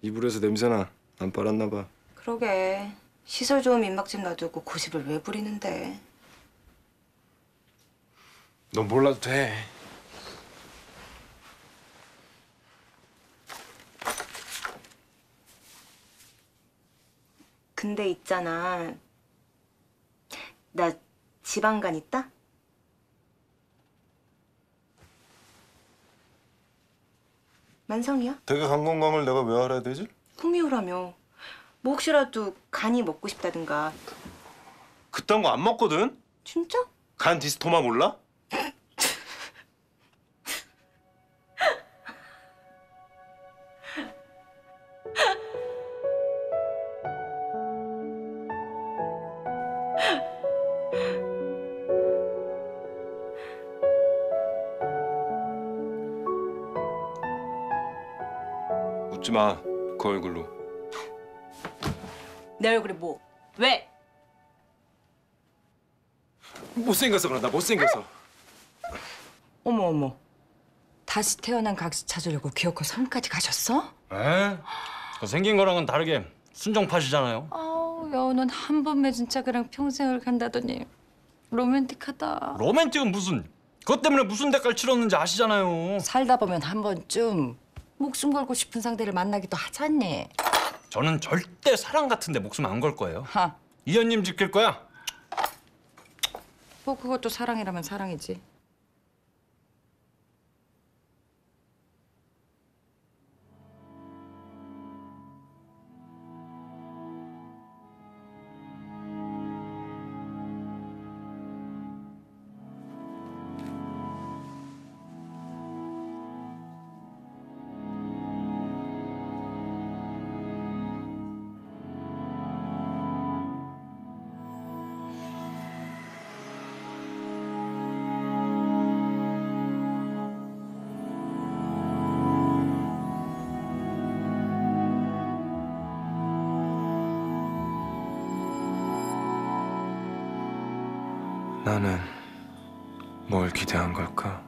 이불에서 냄새나. 안 빨았나 봐. 그러게. 시설 좋은 민박집 놔두고 고집을 왜 부리는데. 넌 몰라도 돼. 근데 있잖아. 나 지방간 있다? 만성이야? 대개 간 건강을 내가 왜 알아야 되지? 풍미호라며. 뭐 혹시라도 간이 먹고 싶다든가. 그딴 거 안 먹거든? 진짜? 간 디스토마 몰라? 웃지 마. 그 얼굴로. 내 얼굴에 뭐? 왜? 못생겨서 그런다. 못생겨서. 어머 어머. 다시 태어난 각시 찾으려고 기어코 섬까지 가셨어? 에? 그 생긴 거랑은 다르게 순정파시잖아요. 아우 여우는 한 번 맺은 짝이랑 평생을 간다더니 로맨틱하다. 로맨틱은 무슨? 그것 때문에 무슨 대가를 치렀는지 아시잖아요. 살다 보면 한 번쯤 목숨 걸고 싶은 상대를 만나기도 하잖니. 저는 절대 사랑 같은데 목숨 안 걸 거예요. 하. 이현님 지킬 거야. 뭐 그것도 사랑이라면 사랑이지. 나는 뭘 기대한 걸까?